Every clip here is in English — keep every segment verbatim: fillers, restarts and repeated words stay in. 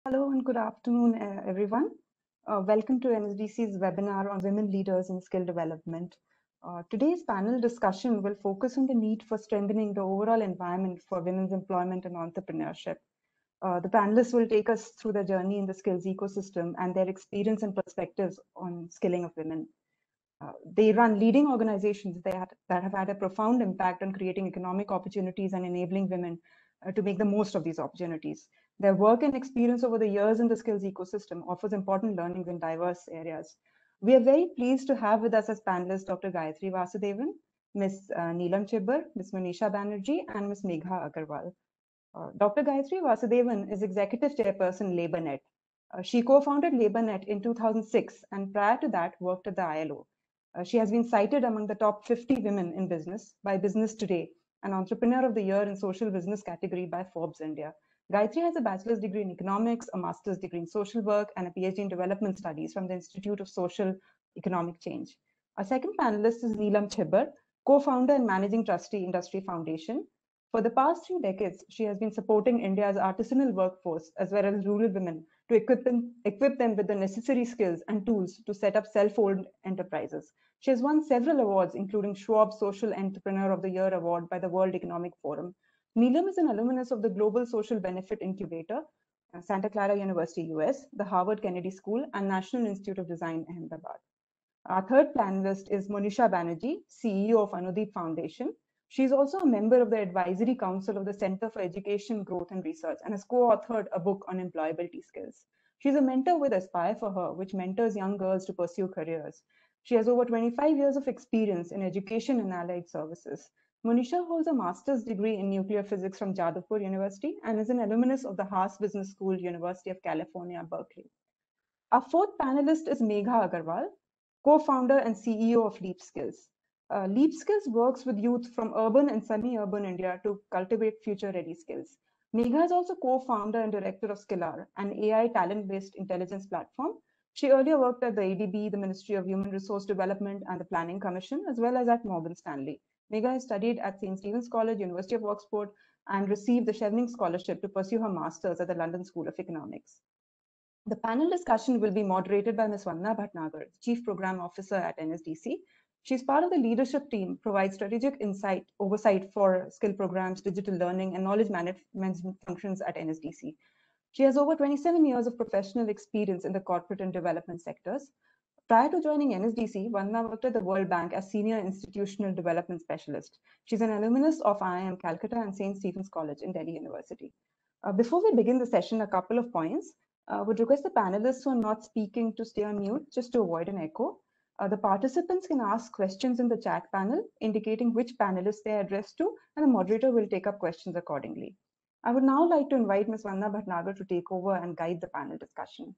Hello and good afternoon, uh, everyone. Uh, welcome to N S D C's webinar on women leaders in skill development. Uh, today's panel discussion will focus on the need for strengthening the overall environment for women's employment and entrepreneurship. Uh, the panelists will take us through their journey in the skills ecosystem and their experience and perspectives on skilling of women. Uh, they run leading organizations that, that have had a profound impact on creating economic opportunities and enabling women uh, to make the most of these opportunities. Their work and experience over the years in the skills ecosystem offers important learnings in diverse areas. We are very pleased to have with us as panelists Doctor Gayatri Vasudevan, Miz Uh, Neelam Chibbar, Miz Manisha Banerjee, and Miz Megha Agarwal. Uh, Doctor Gayatri Vasudevan is Executive Chairperson LabourNet. Uh, she co-founded LabourNet in two thousand six and prior to that worked at the I L O. Uh, she has been cited among the top fifty women in business by Business Today, an Entrepreneur of the Year in Social Business category by Forbes India. Gayatri has a bachelor's degree in economics, a master's degree in social work, and a PhD in development studies from the Institute of Social Economic Change. Our second panelist is Neelam Chibbar, co-founder and managing trustee, Industry Foundation. For the past three decades, she has been supporting India's artisanal workforce as well as rural women to equip them, equip them with the necessary skills and tools to set up self-owned enterprises. She has won several awards, including Schwab Social Entrepreneur of the Year Award by the World Economic Forum. Neelam is an alumnus of the Global Social Benefit Incubator, uh, Santa Clara University, U S, the Harvard Kennedy School, and National Institute of Design, Ahmedabad. Our third panelist is Manisha Banerjee, C E O of Anudeep Foundation. She is also a member of the Advisory Council of the Center for Education, Growth and Research and has co-authored a book on employability skills. She's a mentor with Aspire for Her, which mentors young girls to pursue careers. She has over twenty-five years of experience in education and allied services. Manisha holds a master's degree in nuclear physics from Jadavpur University and is an alumnus of the Haas Business School, University of California, Berkeley. Our fourth panelist is Megha Agarwal, co-founder and C E O of Leap Skills. Uh, Leap Skills works with youth from urban and semi-urban India to cultivate future-ready skills. Megha is also co-founder and director of Skillar, an A I talent-based intelligence platform. She earlier worked at the A D B, the Ministry of Human Resource Development, and the Planning Commission, as well as at Morgan Stanley. Megha has studied at Saint Stephen's College, University of Oxford, and received the Chevening Scholarship to pursue her master's at the London School of Economics. The panel discussion will be moderated by Miz Vandana Bhatnagar, Chief Program Officer at N S D C. She's part of the leadership team, provides strategic insight, oversight for skill programs, digital learning, and knowledge management functions at N S D C. She has over twenty-seven years of professional experience in the corporate and development sectors. Prior to joining N S D C, Vandana worked at the World Bank as Senior Institutional Development Specialist. She's an alumnus of I I M Calcutta and Saint Stephen's College in Delhi University. Uh, before we begin the session, a couple of points. I uh, would request the panelists who are not speaking to stay on mute just to avoid an echo. Uh, the participants can ask questions in the chat panel, indicating which panelists they are addressed to, and the moderator will take up questions accordingly. I would now like to invite Miz Vandana Bhatnagar to take over and guide the panel discussion.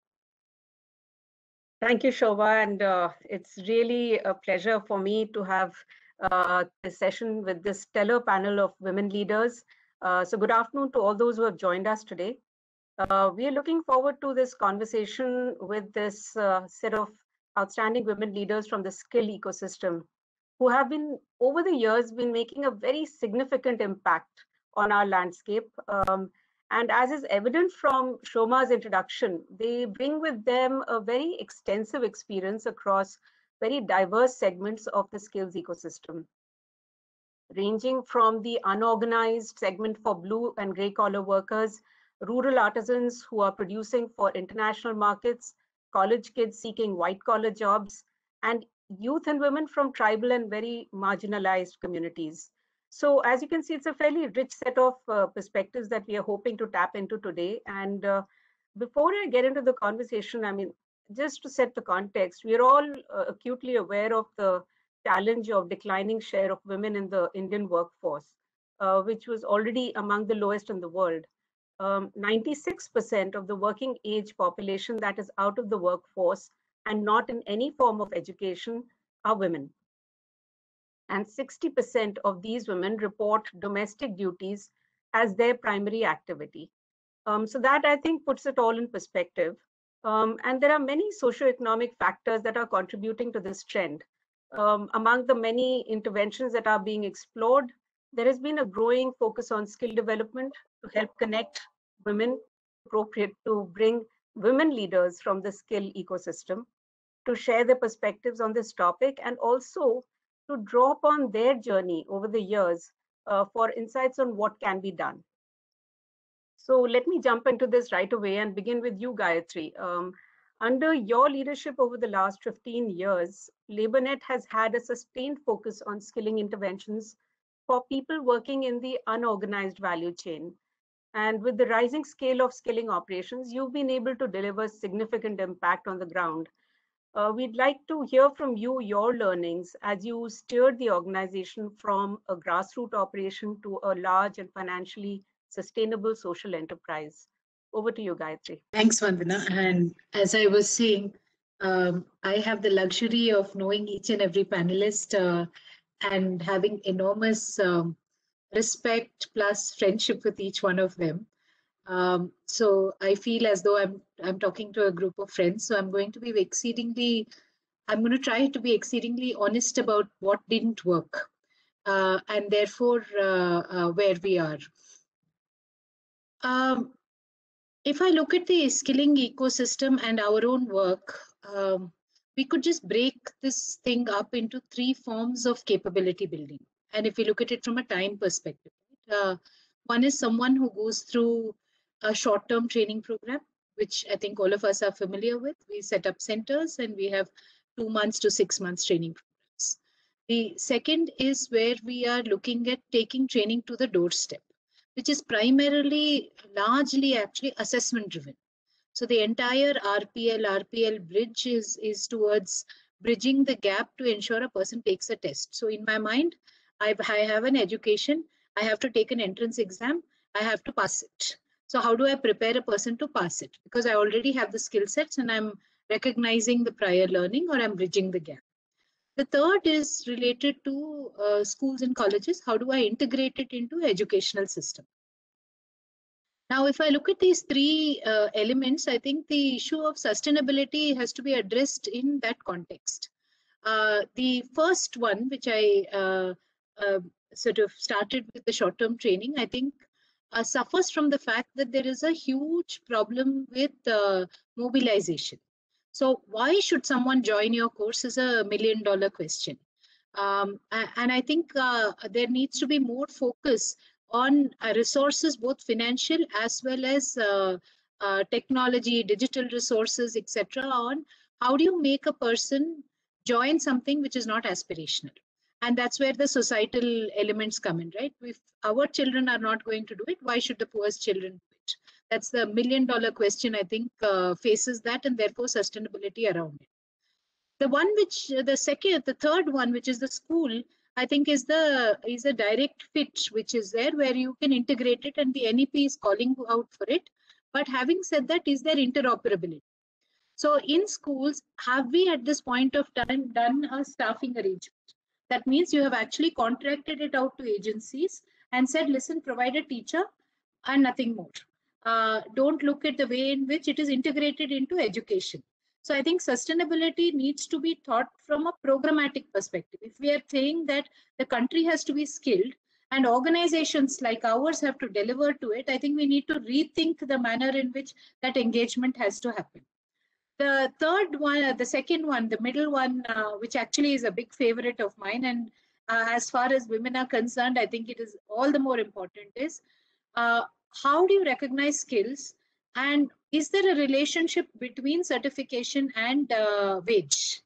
Thank you, Shobha, and uh, it's really a pleasure for me to have uh, this session with this stellar panel of women leaders. Uh, so good afternoon to all those who have joined us today. Uh, we are looking forward to this conversation with this uh, set of outstanding women leaders from the skill ecosystem who have been, over the years, been making a very significant impact on our landscape. Um, and as is evident from Shoma's introduction, they bring with them a very extensive experience across very diverse segments of the skills ecosystem, ranging from the unorganized segment for blue and gray collar workers, rural artisans who are producing for international markets, college kids seeking white collar jobs, and youth and women from tribal and very marginalized communities. So as you can see, it's a fairly rich set of uh, perspectives that we are hoping to tap into today. And uh, before I get into the conversation, I mean, just to set the context, we are all uh, acutely aware of the challenge of declining share of women in the Indian workforce, uh, which was already among the lowest in the world. Um, ninety-six percent of the working age population that is out of the workforce and not in any form of education are women. And sixty percent of these women report domestic duties as their primary activity. Um, so that, I think, puts it all in perspective. Um, and there are many socioeconomic factors that are contributing to this trend. Um, among the many interventions that are being explored, there has been a growing focus on skill development to help connect women appropriate to bring women leaders from the skill ecosystem to share their perspectives on this topic, and also to draw upon their journey over the years uh, for insights on what can be done. So let me jump into this right away and begin with you, Gayatri. Um, under your leadership over the last fifteen years, LabourNet has had a sustained focus on skilling interventions for people working in the unorganized value chain. And with the rising scale of skilling operations, you've been able to deliver significant impact on the ground. Uh, we'd like to hear from you your learnings as you steered the organization from a grassroots operation to a large and financially sustainable social enterprise. Over to you, Gayatri. Thanks, Vandana. And as I was saying, um, I have the luxury of knowing each and every panelist uh, and having enormous um, respect plus friendship with each one of them. Um, so I feel as though I'm I'm talking to a group of friends. So I'm going to be exceedingly, I'm going to try to be exceedingly honest about what didn't work, uh, and therefore uh, uh, where we are. Um, if I look at the skilling ecosystem and our own work, um, we could just break this thing up into three forms of capability building. And if we look at it from a time perspective, uh, one is someone who goes through a short-term training program, which I think all of us are familiar with. We set up centers and we have two months to six months training programs. The second is where we are looking at taking training to the doorstep, which is primarily, largely actually assessment driven. So the entire R P L, R P L bridge is, is towards bridging the gap to ensure a person takes a test. So in my mind, I've, I have an education, I have to take an entrance exam, I have to pass it. So how do I prepare a person to pass it? Because I already have the skill sets and I'm recognizing the prior learning, or I'm bridging the gap. The third is related to uh, schools and colleges. How do I integrate it into educational system? Now, if I look at these three uh, elements, I think the issue of sustainability has to be addressed in that context. Uh, the first one, which I uh, uh, sort of started with the short-term training, I think uh, suffers from the fact that there is a huge problem with uh, mobilization. So why should someone join your course is a million dollar question. Um, and I think uh, there needs to be more focus on uh, resources, both financial as well as uh, uh, technology, digital resources, et cetera, on how do you make a person join something which is not aspirational. And that's where the societal elements come in, right? If our children are not going to do it, why should the poorest children do it? That's the million dollar question, I think, uh, faces that, and therefore sustainability around it. The one which, the second, the third one, which is the school, I think is the is a direct fit, which is there where you can integrate it, and the N E P is calling out for it. But having said that, is there interoperability? So in schools, have we at this point of time done a staffing arrangement? That means you have actually contracted it out to agencies and said, listen, provide a teacher and nothing more. Uh, don't look at the way in which it is integrated into education. So I think sustainability needs to be thought from a programmatic perspective. If we are saying that the country has to be skilled and organizations like ours have to deliver to it, I think we need to rethink the manner in which that engagement has to happen. The third one, the second one, the middle one, uh, which actually is a big favorite of mine, and uh, as far as women are concerned, I think it is all the more important, is uh, how do you recognize skills, and is there a relationship between certification and uh, wage?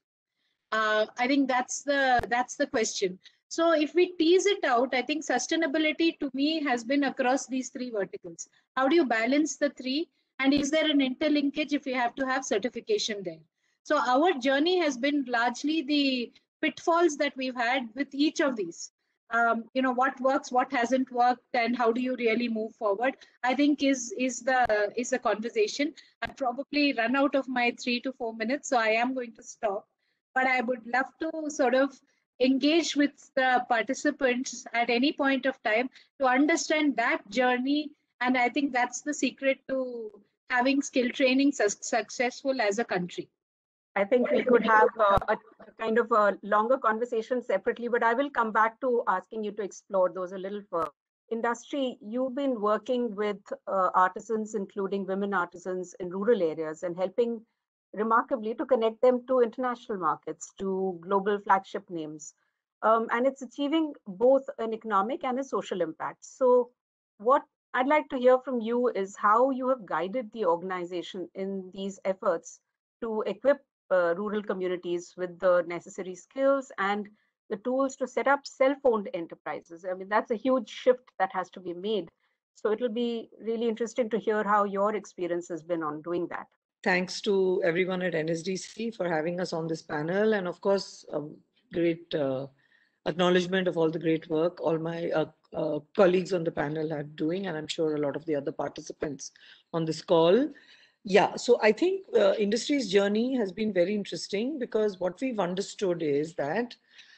Uh, I think that's the that's the question. So if we tease it out, I think sustainability to me has been across these three verticals. How do you balance the three? And is there an interlinkage if you have to have certification there? So our journey has been largely the pitfalls that we've had with each of these. Um, you know, what works, what hasn't worked, and how do you really move forward, I think is is the is the conversation. I've probably run out of my three to four minutes, so I am going to stop. But I would love to sort of engage with the participants at any point of time to understand that journey. And I think that's the secret to having skill training su successful as a country. I think we could have uh, a, a kind of a longer conversation separately, but I will come back to asking you to explore those a little further. industry, you've been working with uh, artisans, including women artisans in rural areas, and helping remarkably to connect them to international markets, to global flagship names. Um, and it's achieving both an economic and a social impact. So what I'd like to hear from you is how you have guided the organization in these efforts to equip uh, rural communities with the necessary skills and the tools to set up self-owned enterprises. I mean, that's a huge shift that has to be made. So it'll be really interesting to hear how your experience has been on doing that. Thanks to everyone at N S D C for having us on this panel. And of course, a great uh, acknowledgement of all the great work all my uh, uh, colleagues on the panel are doing, and I'm sure a lot of the other participants on this call. Yeah, so I think uh, industry's journey has been very interesting because what we've understood is that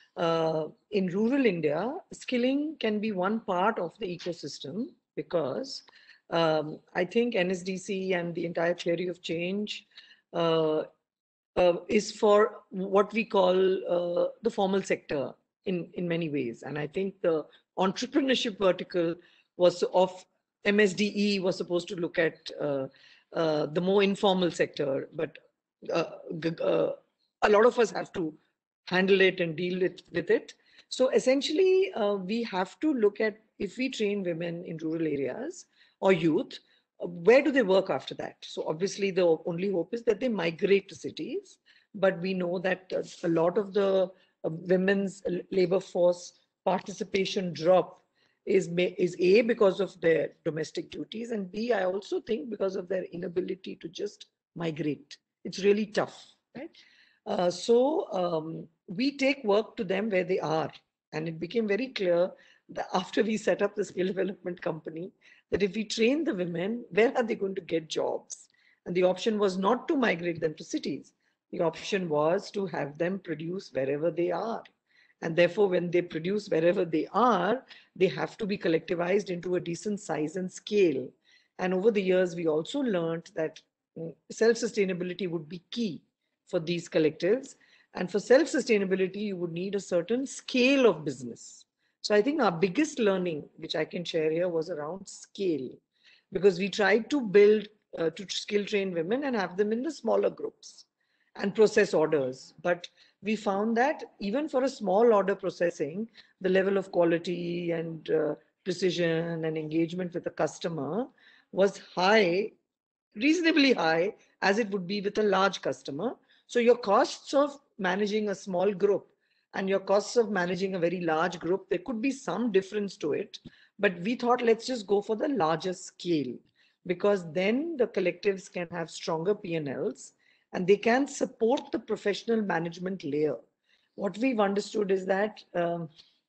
uh, in rural India, skilling can be one part of the ecosystem because um, I think N S D C and the entire theory of change uh, uh, is for what we call uh, the formal sector in, in many ways. And I think the entrepreneurship vertical was of M S D E was supposed to look at uh, uh, the more informal sector, but uh, uh, a lot of us have to handle it and deal with, with it. So essentially, uh, we have to look at if we train women in rural areas or youth, uh, where do they work after that? So obviously, the only hope is that they migrate to cities. But we know that uh, a lot of the uh, women's labor force participation drop is, is A, because of their domestic duties, and B, I also think because of their inability to just migrate. It's really tough, right? Uh, so um, we take work to them where they are. And it became very clear that after we set up the skill development company, that if we train the women, where are they going to get jobs? And the option was not to migrate them to cities. The option was to have them produce wherever they are. And therefore, when they produce wherever they are, they have to be collectivized into a decent size and scale. And over the years, we also learned that self-sustainability would be key for these collectives. And for self-sustainability, you would need a certain scale of business. So I think our biggest learning, which I can share here, was around scale. Because we tried to build, uh, to skill train women and have them in the smaller groups and process orders. But we found that even for a small order processing, the level of quality and uh, precision and engagement with the customer was high, reasonably high, as it would be with a large customer. So your costs of managing a small group and your costs of managing a very large group, there could be some difference to it. But we thought, let's just go for the larger scale, because then the collectives can have stronger P and Ls and they can support the professional management layer. What we've understood is that um,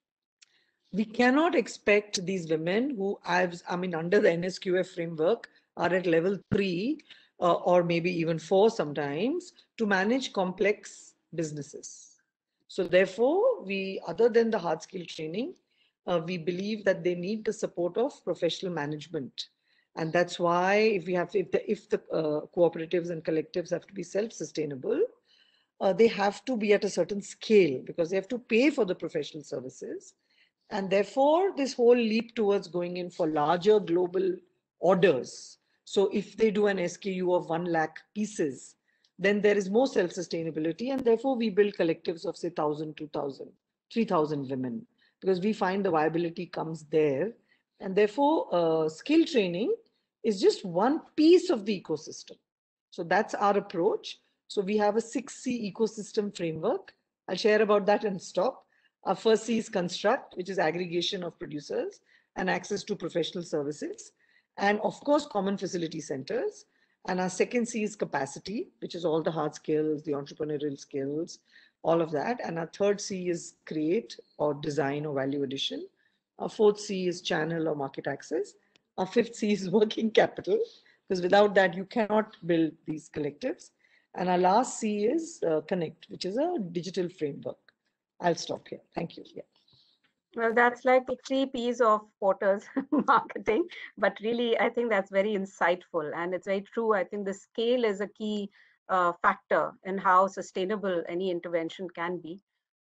we cannot expect these women who, I've, I mean, under the N S Q F framework, are at level three uh, or maybe even four sometimes to manage complex businesses. So therefore, we, other than the hard skill training, uh, we believe that they need the support of professional management. And that's why if we have, if the, if the uh, cooperatives and collectives have to be self-sustainable, uh, they have to be at a certain scale because they have to pay for the professional services. And therefore, this whole leap towards going in for larger global orders. So if they do an S K U of one lakh pieces, then there is more self-sustainability. And therefore, we build collectives of say one thousand, two thousand, three thousand women, because we find the viability comes there. And therefore, uh, skill training is just one piece of the ecosystem. So that's our approach. So we have a six C ecosystem framework. I'll share about that and stop. Our first C is construct, which is aggregation of producers and access to professional services. And of course, common facility centers. And our second C is capacity, which is all the hard skills, the entrepreneurial skills, all of that. And our third C is create or design or value addition. Our fourth C is channel or market access. Our fifth C is working capital, because without that, you cannot build these collectives. And our last C is uh, connect, which is a digital framework. I'll stop here. Thank you. Yeah. Well, that's like the three P's of Porter's marketing, but really, I think that's very insightful and it's very true. I think the scale is a key uh, factor in how sustainable any intervention can be.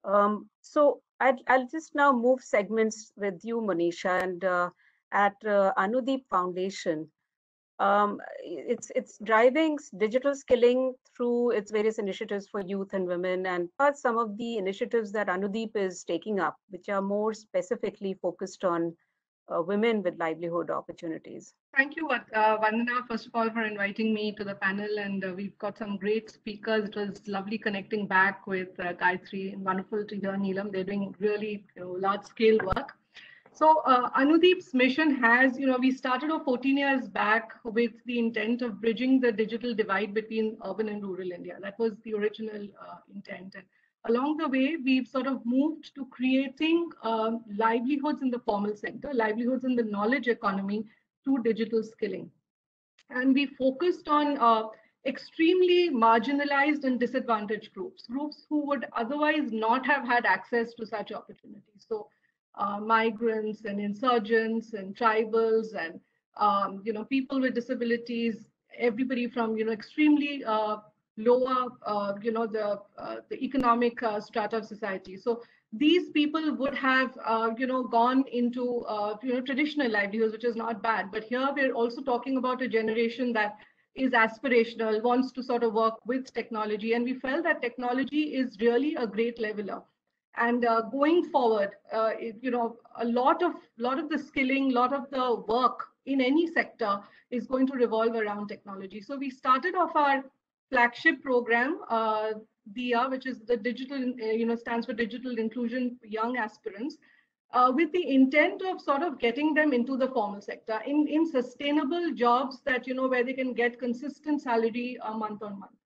Um, so I'd, I'll just now move segments with you, Monisha, and uh, at uh, Anudeep Foundation. Um, it's it's driving digital skilling through its various initiatives for youth and women, and plus some of the initiatives that Anudeep is taking up, which are more specifically focused on uh, women with livelihood opportunities. Thank you, uh, Vandana, first of all, for inviting me to the panel. And uh, we've got some great speakers. It was lovely connecting back with uh, Gayatri, and wonderful to hear Neelam. They're doing really you know, large-scale work. So uh, Anudeep's mission has, you know, we started off fourteen years back with the intent of bridging the digital divide between urban and rural India. That was the original uh, intent. And along the way, we've sort of moved to creating uh, livelihoods in the formal sector, livelihoods in the knowledge economy through digital skilling. And we focused on uh, extremely marginalized and disadvantaged groups, groups who would otherwise not have had access to such opportunities. So uh, migrants and insurgents and tribals and um, you know people with disabilities, everybody from you know extremely uh, lower uh, you know the uh, the economic uh, strata of society. So these people would have uh, you know gone into uh, you know traditional livelihoods, which is not bad. But here we're also talking about a generation that is aspirational, wants to sort of work with technology, and we felt that technology is really a great leveler. And uh, going forward, uh, it, you know, a lot of lot of the skilling, lot of the work in any sector is going to revolve around technology. So we started off our flagship program, uh, D I A, which is the digital, uh, you know, stands for Digital Inclusion Young Aspirants, uh, with the intent of sort of getting them into the formal sector in in sustainable jobs that you know where they can get consistent salary uh, month on month.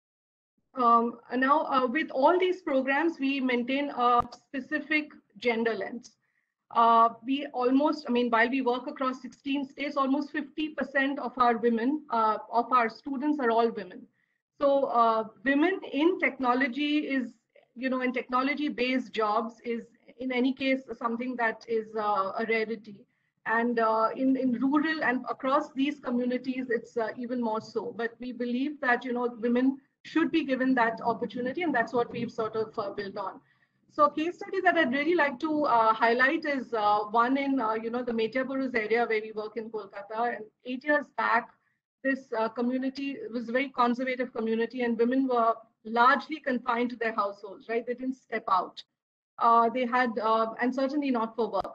Um, now, uh, with all these programs, we maintain a specific gender lens. Uh, we almost, I mean, while we work across sixteen states, almost fifty percent of our women, uh, of our students are all women. So uh, women in technology is, you know, in technology-based jobs is, in any case, something that is uh, a rarity. And uh, in, in rural and across these communities, it's uh, even more so. But we believe that, you know, women should be given that opportunity, and that's what we've sort of uh, built on. So a case study that I'd really like to uh, highlight is uh, one in, uh, you know, the Metiaburuz area where we work in Kolkata. And eight years back, this uh, community was a very conservative community, and women were largely confined to their households, right? They didn't step out. Uh, they had, uh, and certainly not for work.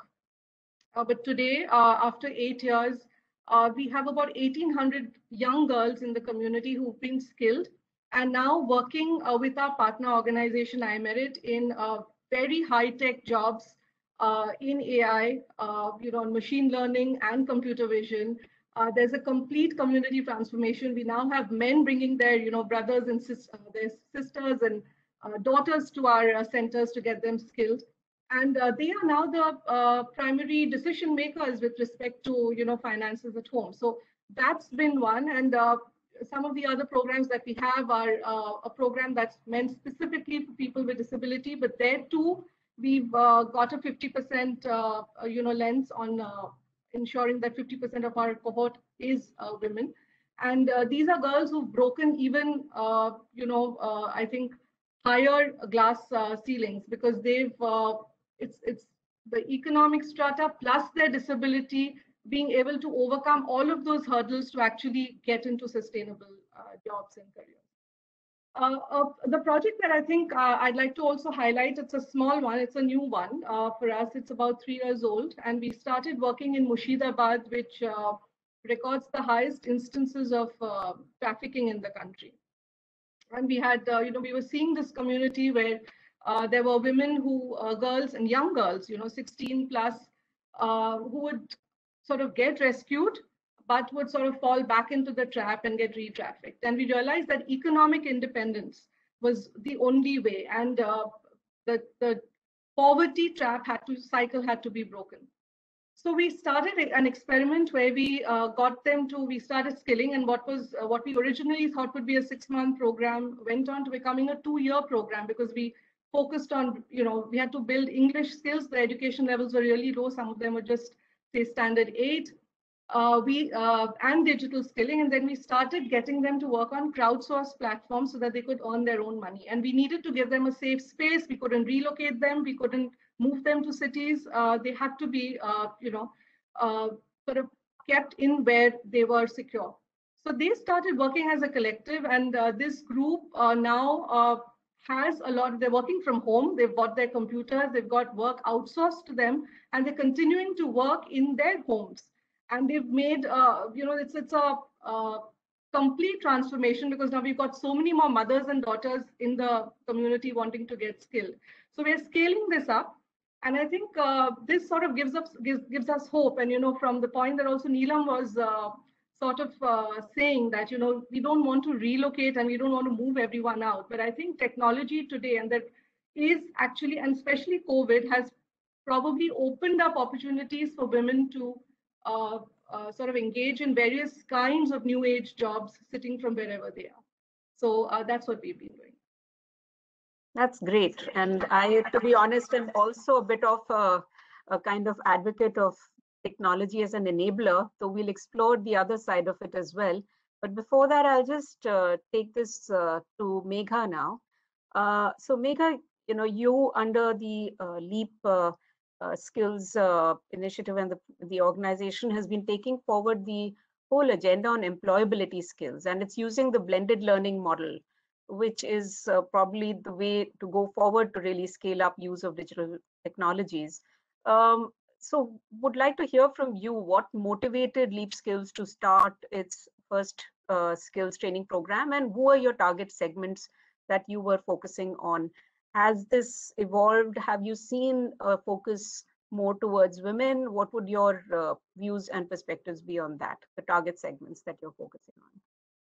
Uh, but today, uh, after eight years, uh, we have about eighteen hundred young girls in the community who've been skilled and now working uh, with our partner organization, iMerit, in uh, very high-tech jobs uh, in A I, uh, you know, machine learning and computer vision. Uh, there's a complete community transformation. We now have men bringing their, you know, brothers and sis uh, their sisters and uh, daughters to our uh, centers to get them skilled. And uh, they are now the uh, primary decision makers with respect to, you know, finances at home. So that's been one. And uh, some of the other programs that we have are uh, a program that's meant specifically for people with disability, but there too, we've uh, got a fifty percent, uh, you know, lens on uh, ensuring that fifty percent of our cohort is uh, women. And uh, these are girls who've broken even, uh, you know, uh, I think higher glass uh, ceilings, because they've, uh, it's, it's the economic strata plus their disability, being able to overcome all of those hurdles to actually get into sustainable uh, jobs and careers. Uh, uh, the project that I think uh, I'd like to also highlight, it's a small one, it's a new one uh, for us. It's about three years old, and we started working in Murshidabad, which uh, records the highest instances of uh, trafficking in the country. And we had, uh, you know, we were seeing this community where uh, there were women who, uh, girls and young girls, you know, sixteen plus, uh, who would sort of get rescued, but would sort of fall back into the trap and get re-trafficked. And we realized that economic independence was the only way, and uh, the, the poverty trap had to, cycle had to be broken. So we started an experiment where we uh, got them to, we started skilling, and what was, uh, what we originally thought would be a six month program went on to becoming a two year program, because we focused on, you know, we had to build English skills. The education levels were really low. Some of them were just say standard eight. uh, we uh, and digital skilling, and then we started getting them to work on crowdsourced platforms so that they could earn their own money. And we needed to give them a safe space. We couldn't relocate them. We couldn't move them to cities. Uh, they had to be, uh, you know, uh, sort of kept in where they were secure. So they started working as a collective, and uh, this group uh, now uh, has a lot. They're working from home. They've got their computers. They've got work outsourced to them, and they're continuing to work in their homes. And they've made, uh, you know, it's it's a uh, complete transformation, because now we've got so many more mothers and daughters in the community wanting to get skilled. So we're scaling this up. And I think uh, this sort of gives us gives, gives us hope. And, you know, from the point that also Neelam was uh, sort of uh, saying that, you know, we don't want to relocate and we don't want to move everyone out. But I think technology today, and that is actually, and especially COVID, has probably opened up opportunities for women to uh, uh, sort of engage in various kinds of new age jobs sitting from wherever they are. So uh, that's what we've been doing. That's great. And I, to be honest, am also a bit of a, a kind of advocate of technology as an enabler, so we'll explore the other side of it as well. But before that, I'll just uh, take this uh, to Megha now. Uh, so Megha, you know, you under the uh, LEAP uh, uh, Skills uh, Initiative, and the, the organization has been taking forward the whole agenda on employability skills, and it's using the blended learning model, which is uh, probably the way to go forward to really scale up use of digital technologies. Um, so would like to hear from you what motivated LEAP Skills to start its first uh, skills training program, and who are your target segments that you were focusing on? Has this evolved? Have you seen a focus more towards women? What would your uh, views and perspectives be on that, the target segments that you're focusing on?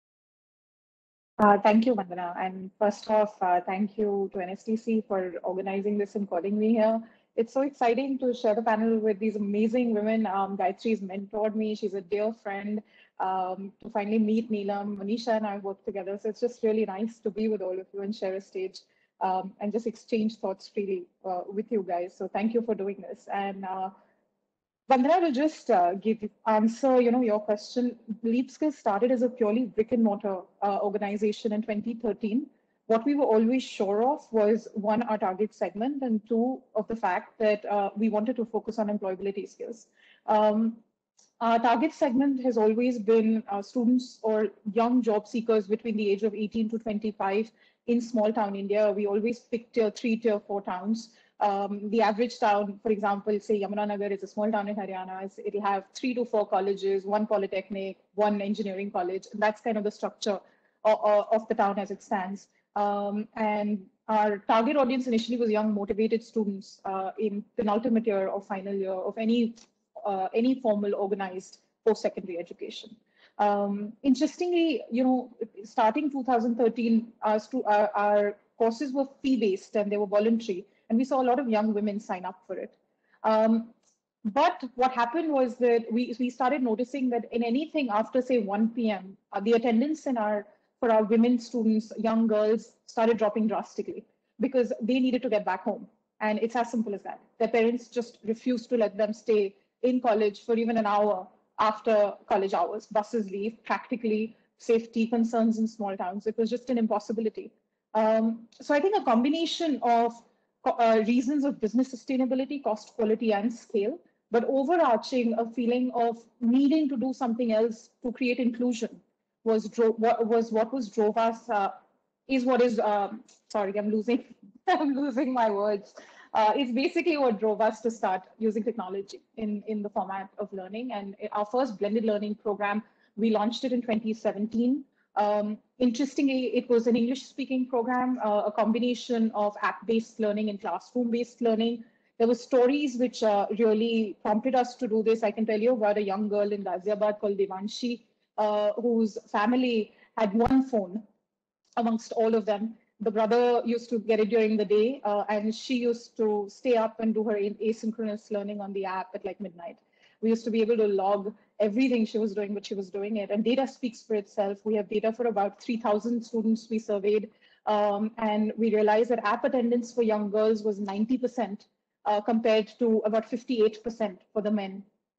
Uh, thank you, Vandana. And first off, uh, thank you to N S D C for organizing this and calling me here. It's so exciting to share the panel with these amazing women. Um, Gayatri's mentored me. She's a dear friend. Um, to finally meet Neelam, Manisha and I work together. So it's just really nice to be with all of you and share a stage um, and just exchange thoughts freely uh, with you guys. So thank you for doing this. And uh, Vandana will just uh, give answer, you know, your question. LEAP Skills started as a purely brick and mortar uh, organization in twenty thirteen. What we were always sure of was, one, our target segment, and two, of the fact that uh, we wanted to focus on employability skills. Um, our target segment has always been uh, students or young job seekers between the age of eighteen to twenty-five in small town India. We always pick tier three, tier four towns. Um, the average town, for example, say Yamunanagar is a small town in Haryana. It'll have three to four colleges, one polytechnic, one engineering college. And that's kind of the structure of, of the town as it stands. Um, and our target audience initially was young, motivated students uh, in penultimate year or final year of any uh, any formal organized post-secondary education. Um, interestingly, you know, starting two thousand thirteen, our, our, our courses were fee-based and they were voluntary. And we saw a lot of young women sign up for it. Um, but what happened was that we, we started noticing that in anything after, say, one P M, uh, the attendance in our, for our women students, young girls, started dropping drastically because they needed to get back home. And it's as simple as that. Their parents just refused to let them stay in college for even an hour after college hours. Buses leave, practically safety concerns in small towns. It was just an impossibility. Um, so I think a combination of Uh, reasons of business sustainability, cost, quality, and scale, but overarching a feeling of needing to do something else to create inclusion was dro- what was what was drove us. Uh, is what is um, sorry, I'm losing I'm losing my words. Uh, it's basically what drove us to start using technology in in the format of learning. And our first blended learning program, we launched it in twenty seventeen. Um, interestingly, it was an English-speaking program, uh, a combination of app-based learning and classroom-based learning. There were stories which uh, really prompted us to do this. I can tell you about a young girl in Ghaziabad called Devanshi, uh, whose family had one phone amongst all of them. The brother used to get it during the day, uh, and she used to stay up and do her asynchronous learning on the app at like midnight. We used to be able to log everything she was doing, but she was doing it. And data speaks for itself. We have data for about three thousand students we surveyed. Um, and we realized that app attendance for young girls was ninety percent uh, compared to about fifty-eight percent for the men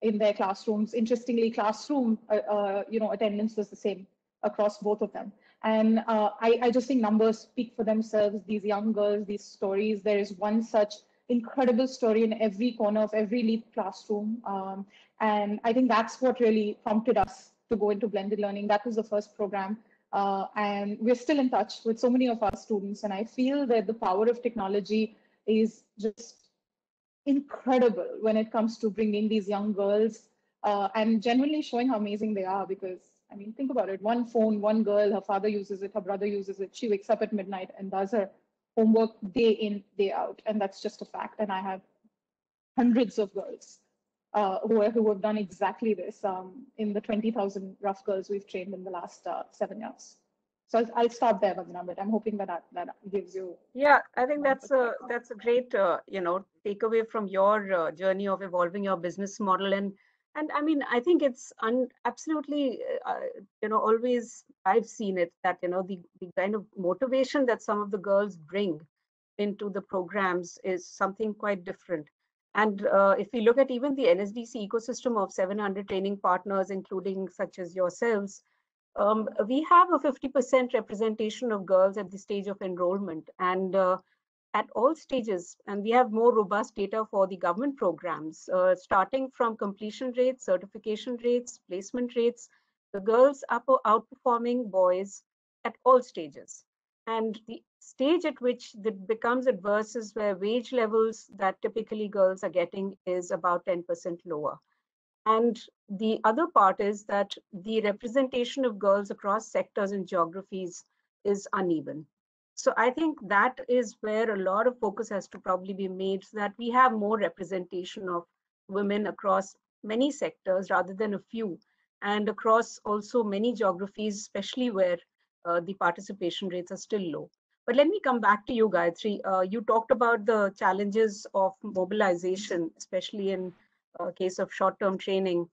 in their classrooms. Interestingly, classroom uh, uh, you know, attendance was the same across both of them. And uh, I, I just think numbers speak for themselves. These young girls, these stories, there is one such incredible story in every corner of every LEAP classroom. Um, and I think that's what really prompted us to go into blended learning. That was the first program. Uh, and we're still in touch with so many of our students. And I feel that the power of technology is just incredible when it comes to bringing these young girls uh, and genuinely showing how amazing they are. Because, I mean, think about it. One phone, one girl, her father uses it, her brother uses it. She wakes up at midnight and does her homework day in, day out. And that's just a fact. And I have hundreds of girls uh, who, are, who have done exactly this um, in the twenty thousand rough girls we've trained in the last uh, seven years. So I'll, I'll stop there, Vandana, but I'm hoping that that, that gives you. Yeah, I think that's a that's a great uh, you know, takeaway from your uh, journey of evolving your business model. And and I mean, I think it's un, absolutely uh, you know, always I've seen it that, you know, the the kind of motivation that some of the girls bring into the programs is something quite different. And uh, if we look at even the N S D C ecosystem of seven hundred training partners, including such as yourselves, Um, we have a fifty percent representation of girls at the stage of enrollment, and uh, at all stages. And we have more robust data for the government programs, uh, starting from completion rates, certification rates, placement rates. The girls are outperforming boys at all stages. And the stage at which that becomes adverse is where wage levels that typically girls are getting is about ten percent lower. And the other part is that the representation of girls across sectors and geographies is uneven. So I think that is where a lot of focus has to probably be made, so that we have more representation of women across many sectors rather than a few, and across also many geographies, especially where uh, the participation rates are still low. But let me come back to you, Gayatri. Uh, you talked about the challenges of mobilization, especially in uh, case of short-term training.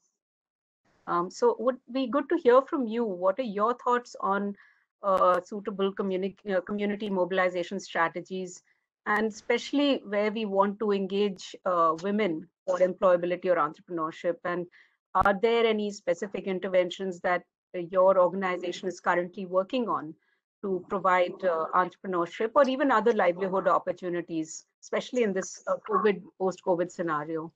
Um, so would be good to hear from you. What are your thoughts on uh, suitable communi uh, community mobilization strategies, and especially where we want to engage uh, women for employability or entrepreneurship? And are there any specific interventions that uh, your organization is currently working on to provide uh, entrepreneurship or even other livelihood opportunities, especially in this uh, COVID, post-COVID scenario?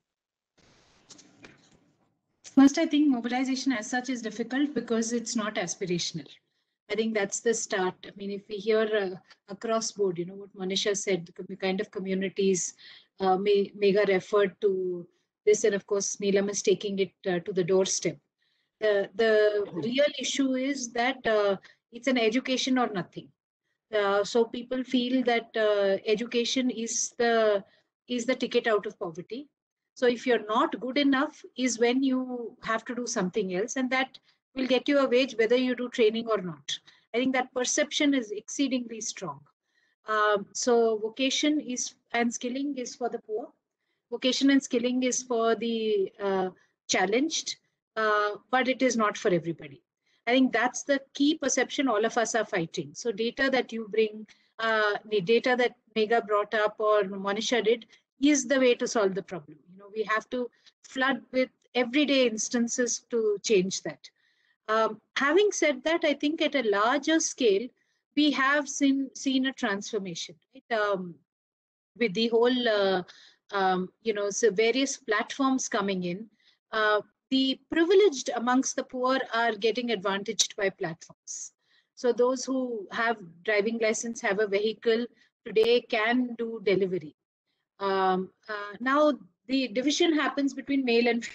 First, I think mobilization as such is difficult because it's not aspirational. I think that's the start. I mean, if we hear uh, across board, you know, what Monisha said, the kind of communities, uh, Megha referred to this, and of course, Neelam is taking it uh, to the doorstep. Uh, the real issue is that uh, it's an education or nothing. Uh, so people feel that uh, education is the is the ticket out of poverty. So if you're not good enough is when you have to do something else, and that will get you a wage whether you do training or not. I think that perception is exceedingly strong. Um, so vocation is and skilling is for the poor. Vocation and skilling is for the uh, challenged, uh, but it is not for everybody. I think that's the key perception all of us are fighting. So data that you bring, uh, the data that Megha brought up or Monisha did, is the way to solve the problem. You know, we have to flood with everyday instances to change that. Um, having said that, I think at a larger scale, we have seen, seen a transformation. Right? Um, with the whole, uh, um, you know, so various platforms coming in, uh, the privileged amongst the poor are getting advantaged by platforms. So those who have driving license, have a vehicle today can do delivery. Um, uh, now the division happens between male and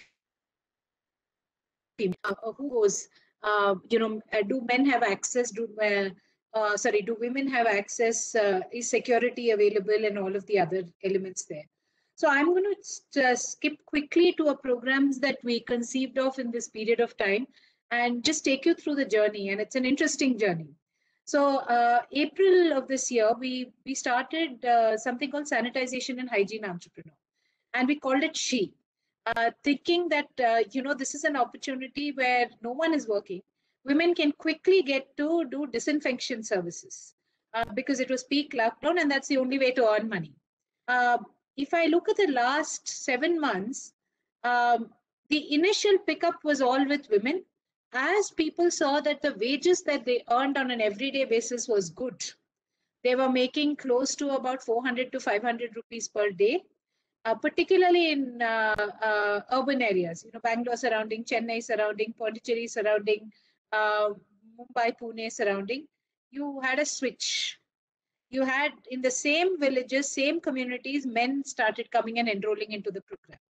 female. Uh, who goes, uh, you know, uh, do men have access? Do uh, uh, sorry, do women have access? Uh, is security available, and all of the other elements there? So I'm going to uh, skip quickly to a programs that we conceived of in this period of time and just take you through the journey. And it's an interesting journey. So uh, April of this year, we, we started uh, something called Sanitization and Hygiene Entrepreneur. And we called it SHE, uh, thinking that, uh, you know, this is an opportunity where no one is working. Women can quickly get to do disinfection services uh, because it was peak lockdown and that's the only way to earn money. Uh, if I look at the last seven months, um, The initial pickup was all with women. As people saw that the wages that they earned on an everyday basis was good, they were making close to about four hundred to five hundred rupees per day, uh, particularly in uh, uh, urban areas, you know, Bangalore surrounding, Chennai surrounding, Pondicherry surrounding, uh, Mumbai, Pune surrounding. You had a switch. You had in the same villages, same communities, men started coming and enrolling into the program.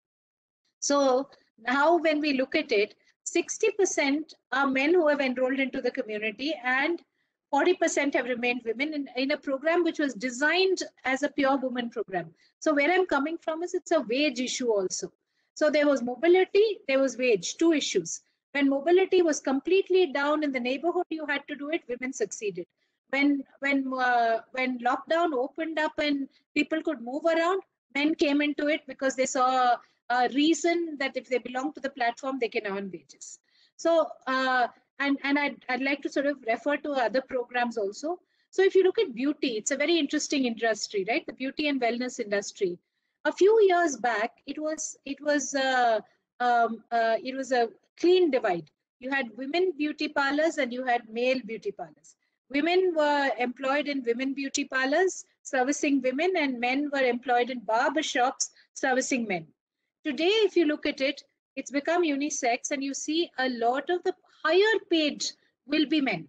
So now when we look at it, sixty percent are men who have enrolled into the community and forty percent have remained women in, in a program which was designed as a pure woman program. So where I'm coming from is it's a wage issue also. So there was mobility, there was wage, two issues. When mobility was completely down in the neighborhood, you had to do it, women succeeded. When, when, uh, when lockdown opened up and people could move around, men came into it because they saw a reason that if they belong to the platform, they can earn wages. So, uh, and, and I'd, I'd like to sort of refer to other programs also. So if you look at beauty, it's a very interesting industry, right? The beauty and wellness industry. A few years back, it was, it was, uh, um, uh, it was a clean divide. You had women beauty parlors and you had male beauty parlors. Women were employed in women beauty parlors, servicing women, and men were employed in barber shops, servicing men. Today, if you look at it, it's become unisex, and you see a lot of the higher paid will be men.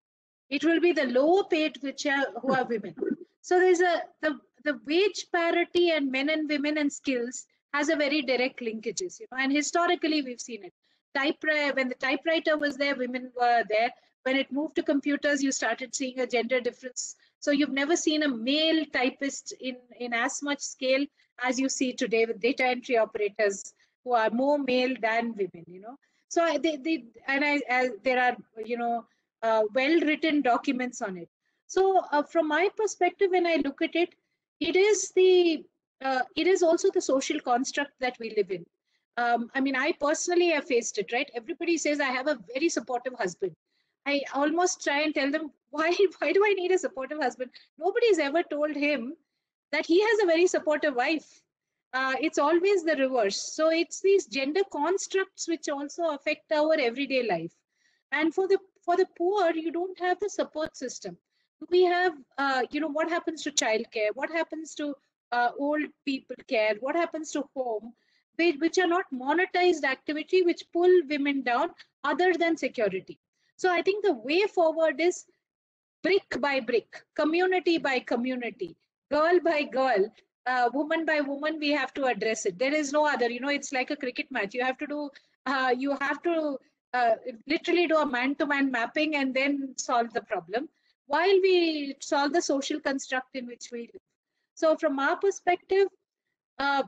It will be the lower paid which are who are women. So there's a the the wage parity and men and women and skills has a very direct linkages, you know, and historically we've seen it. Typewriter, when the typewriter was there, women were there. When it moved to computers, you started seeing a gender difference. So you've never seen a male typist in, in as much scale as you see today with data entry operators who are more male than women, you know. So they, they and I, I there are, you know, uh, well-written documents on it. So uh, from my perspective, when I look at it, it is the uh, it is also the social construct that we live in. Um, I mean, I personally have faced it, right? Everybody says I have a very supportive husband. I almost try and tell them, why, why do I need a supportive husband? Nobody's ever told him that he has a very supportive wife. Uh, it's always the reverse. So it's these gender constructs which also affect our everyday life. And for the for the poor, you don't have the support system. We have, uh, you know, what happens to childcare? What happens to uh, old people care? What happens to home? Which, which are not monetized activity, which pull women down other than security. So I think the way forward is brick by brick, community by community, girl by girl, uh, woman by woman, we have to address it. There is no other, you know, it's like a cricket match. You have to do, uh, you have to uh, literally do a man-to-man mapping and then solve the problem while we solve the social construct in which we live. So from our perspective, uh,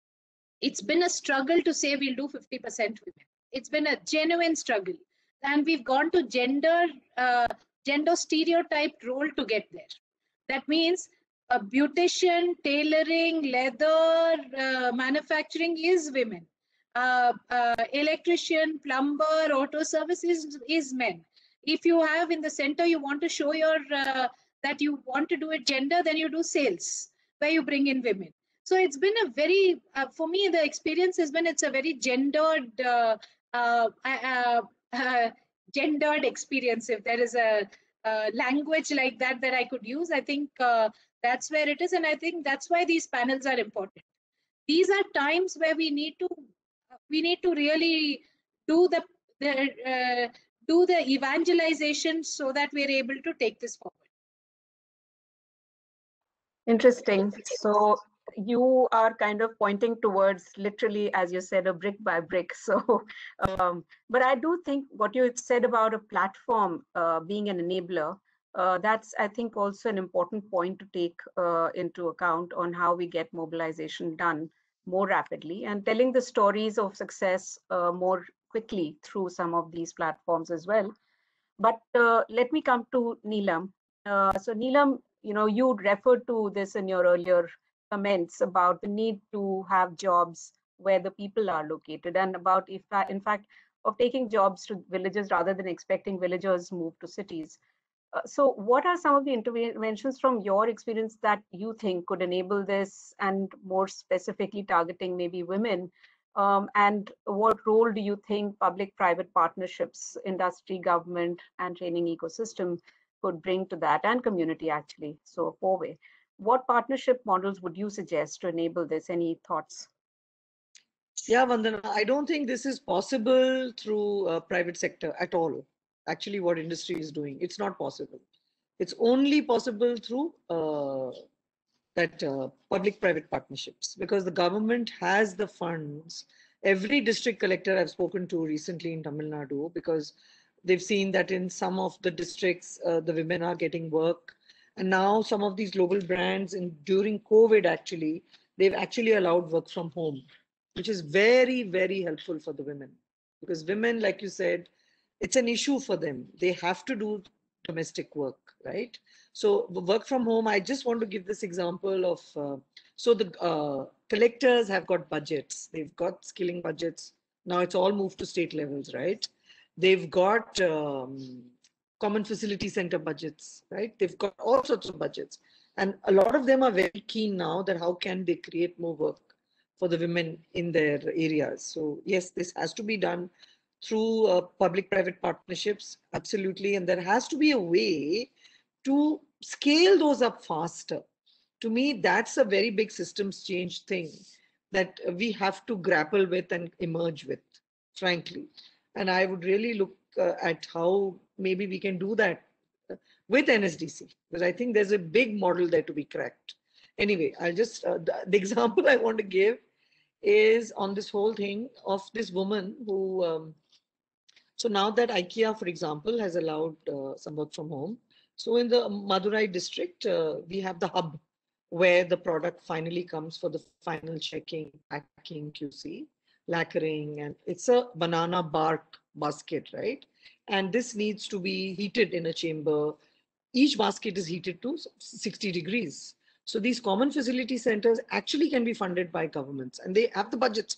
it's been a struggle to say we'll do fifty percent women. It's been a genuine struggle. And we've gone to gender, uh, gender stereotyped role to get there. That means a beautician, tailoring, leather, uh, manufacturing is women. Uh, uh, electrician, plumber, auto service is, is men. If you have in the center, you want to show your uh, that you want to do it gender, then you do sales, where you bring in women. So it's been a very, uh, for me, the experience has been, it's a very gendered, uh, uh, uh, uh, gendered experience. If there is a, a language like that that I could use, I think uh, that's where it is. And I think that's why these panels are important. These are times where we need to, we need to really do the, the uh, do the evangelization so that we're able to take this forward. Interesting. So you are kind of pointing towards literally, as you said, a brick by brick. So, um, but I do think what you said about a platform uh, being an enabler, uh, that's, I think, also an important point to take uh, into account on how we get mobilization done more rapidly and telling the stories of success uh, more quickly through some of these platforms as well. But uh, let me come to Neelam. Uh, so Neelam, you know, you referred to this in your earlier comments about the need to have jobs where the people are located, and about, if in fact, of taking jobs to villages rather than expecting villagers move to cities. Uh, so what are some of the interventions from your experience that you think could enable this, and more specifically targeting maybe women, Um, and what role do you think public-private partnerships, industry, government, and training ecosystem could bring to that, and community actually? So four-way. What partnership models would you suggest to enable this? Any thoughts? Yeah, Vandana, I don't think this is possible through uh, private sector at all. Actually, what industry is doing, it's not possible. It's only possible through uh, that uh, public-private partnerships, because the government has the funds. Every district collector I've spoken to recently in Tamil Nadu, because they've seen that in some of the districts, uh, the women are getting work. And now some of these global brands, in, during COVID actually, they've actually allowed work from home, which is very, very helpful for the women. Because women, like you said, it's an issue for them. They have to do domestic work, right? So work from home, I just want to give this example of, uh, so the uh, collectors have got budgets. They've got skilling budgets. Now it's all moved to state levels, right? They've got um, common facility center budgets, right? They've got all sorts of budgets. And a lot of them are very keen now that how can they create more work for the women in their areas. So yes, this has to be done through uh, public-private partnerships, absolutely. And there has to be a way to scale those up faster. To me, that's a very big systems change thing that we have to grapple with and emerge with, frankly. And I would really look uh, at how maybe we can do that with N S D C, because I think there's a big model there to be cracked. Anyway, I'll just, uh, the, the example I want to give is on this whole thing of this woman who, um, so now that IKEA, for example, has allowed uh, some work from home. So in the Madurai district, uh, we have the hub where the product finally comes for the final checking, packing, Q C, lacquering, and it's a banana bark basket, right? And this needs to be heated in a chamber. Each basket is heated to sixty degrees. So these common facility centers actually can be funded by governments, and they have the budgets.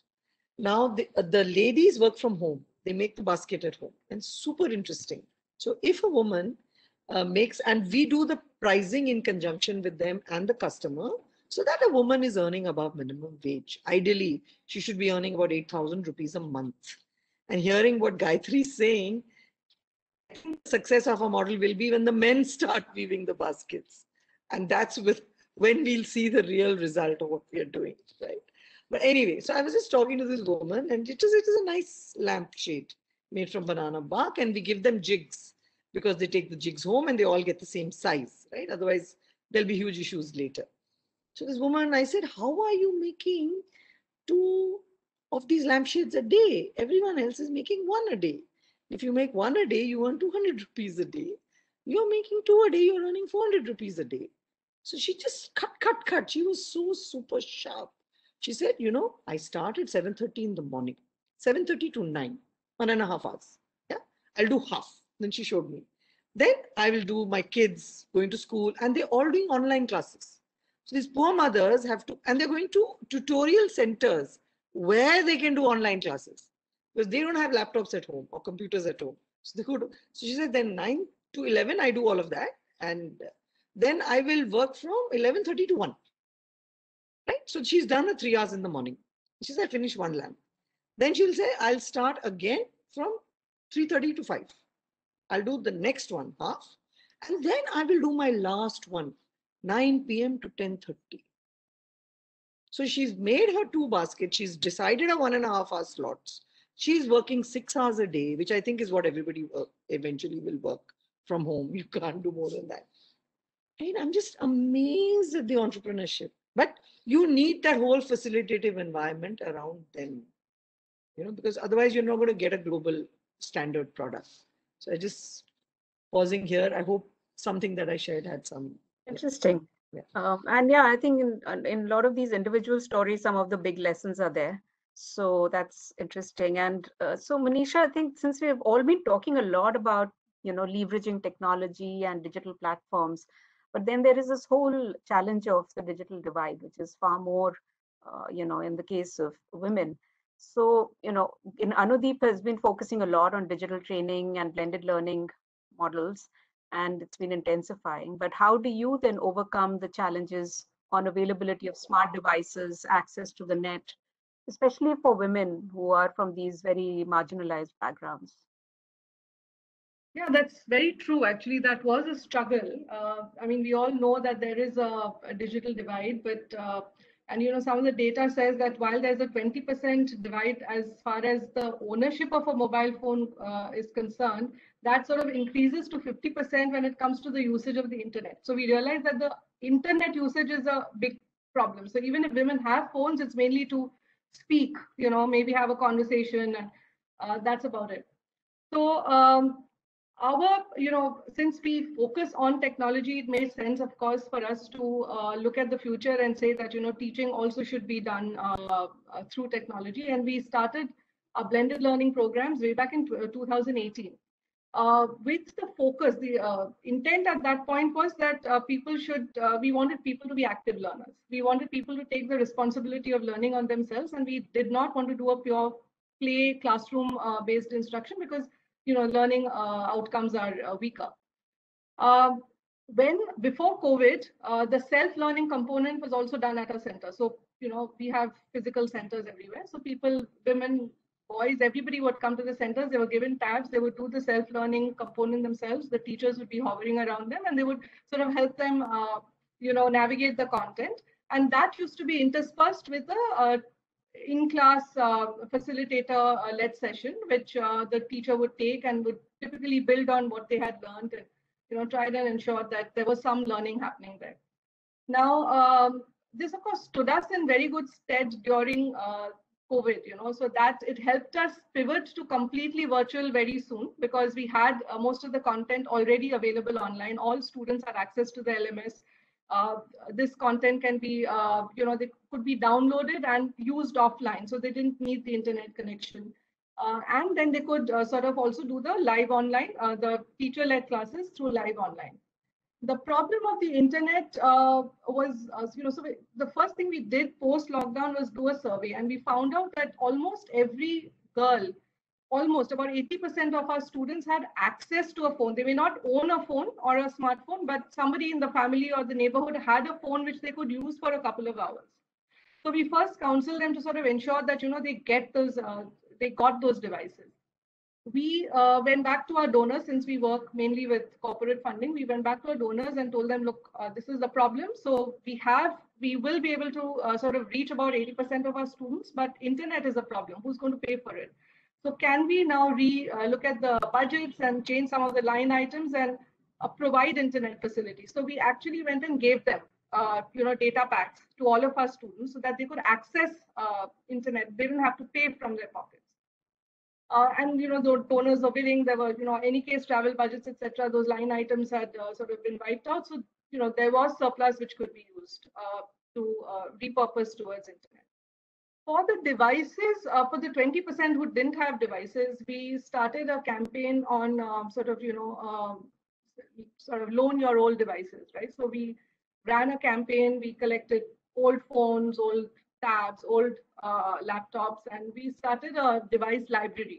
Now the, uh, the ladies work from home. They make the basket at home, and super interesting. So if a woman uh, makes, and we do the pricing in conjunction with them and the customer, so that a woman is earning above minimum wage. Ideally, she should be earning about eight thousand rupees a month. And hearing what Gayatri is saying, I think the success of a model will be when the men start weaving the baskets. And that's with, when we'll see the real result of what we are doing, right? But anyway, so I was just talking to this woman, and it is, it is a nice lampshade made from banana bark, and we give them jigs because they take the jigs home and they all get the same size, right? Otherwise, there'll be huge issues later. So this woman, I said, how are you making two of these lampshades a day? Everyone else is making one a day. If you make one a day, you earn two hundred rupees a day. You're making two a day, you're earning four hundred rupees a day. So she just cut, cut, cut. She was so super sharp. She said, you know, I start at seven thirty in the morning, seven thirty to nine, one and a half hours. Yeah, I'll do half. Then she showed me. Then I will do my kids going to school, and they're all doing online classes. So these poor mothers have to, and they're going to tutorial centers where they can do online classes because they don't have laptops at home or computers at home. So they could. So she said, then nine to eleven, I do all of that, and then I will work from eleven thirty to one. Right? So she's done the three hours in the morning. She said, finish one lamp. Then she'll say, I'll start again from three thirty to five. I'll do the next one, half. And then I will do my last one, nine p m to ten thirty. So she's made her two baskets. She's decided a one and a half hour slots. She's working six hours a day, which I think is what everybody work, eventually will work from home. You can't do more than that. And I'm just amazed at the entrepreneurship. But you need that whole facilitative environment around them, you know, because otherwise you're not going to get a global standard product. So I just pausing here. I hope something that I shared had some. Interesting. Yeah. Um, and yeah, I think in, in a lot of these individual stories, some of the big lessons are there. So that's interesting. And uh, so Manisha, I think since we've all been talking a lot about, you know, leveraging technology and digital platforms, but then there is this whole challenge of the digital divide, which is far more, uh, you know, in the case of women. So, you know, in Anudeep has been focusing a lot on digital training and blended learning models, and it's been intensifying. But how do you then overcome the challenges on availability of smart devices, access to the net, especially for women who are from these very marginalized backgrounds? Yeah, that's very true. Actually, that was a struggle. Uh, I mean, we all know that there is a, a digital divide, but uh, and you know, some of the data says that while there's a twenty percent divide as far as the ownership of a mobile phone uh, is concerned, that sort of increases to fifty percent when it comes to the usage of the internet. So we realize that the internet usage is a big problem. So even if women have phones, it's mainly to speak, you know, maybe have a conversation, and uh, that's about it. So um, our, you know, since we focus on technology, it made sense, of course, for us to uh, look at the future and say that, you know, teaching also should be done uh, uh, through technology. And we started our blended learning programs way back in two thousand eighteen. Uh, with the focus, the uh, intent at that point was that uh, people should, uh, we wanted people to be active learners. We wanted people to take the responsibility of learning on themselves, and we did not want to do a pure play classroom uh, based instruction because, you know, learning uh, outcomes are uh, weaker. Uh, when before COVID, uh, the self-learning component was also done at our center. So, you know, we have physical centers everywhere. So people, women, boys, everybody would come to the centers. They were given tabs. They would do the self-learning component themselves. The teachers would be hovering around them, and they would sort of help them, uh, you know, navigate the content. And that used to be interspersed with a uh, in-class uh, facilitator-led uh, session, which uh, the teacher would take and would typically build on what they had learned and, you know, try and ensure that there was some learning happening there. Now, um, this of course stood us in very good stead during uh, COVID, you know, so that it helped us pivot to completely virtual very soon because we had uh, most of the content already available online. All students had access to the L M S. Uh, this content can be, uh, you know, they could be downloaded and used offline, so they didn't need the internet connection. Uh, and then they could uh, sort of also do the live online, uh, the teacher-led classes through live online. The problem of the internet uh, was, uh, you know, so we, the first thing we did post-lockdown was do a survey, and we found out that almost every girl, almost about eighty percent of our students had access to a phone. They may not own a phone or a smartphone, but somebody in the family or the neighborhood had a phone which they could use for a couple of hours. So we first counseled them to sort of ensure that, you know, they get those, uh, they got those devices. We uh, went back to our donors, since we work mainly with corporate funding. We went back to our donors and told them, look, uh, this is the problem. So we have, we will be able to uh, sort of reach about eighty percent of our students, but internet is a problem. Who's going to pay for it? So can we now re uh, look at the budgets and change some of the line items and uh, provide internet facilities? So we actually went and gave them, uh, you know, data packs to all of our students so that they could access uh, internet. They didn't have to pay from their pockets. Uh, and, you know, the donors were willing. There were, you know, any case travel budgets, et cetera. Those line items had uh, sort of been wiped out. So, you know, there was surplus which could be used uh, to uh, repurpose towards internet. For the devices, uh, for the twenty percent who didn't have devices, we started a campaign on um, sort of, you know, um, sort of loan your old devices, right? So we ran a campaign. We collected old phones, old tabs, old uh, laptops, and we started a device library.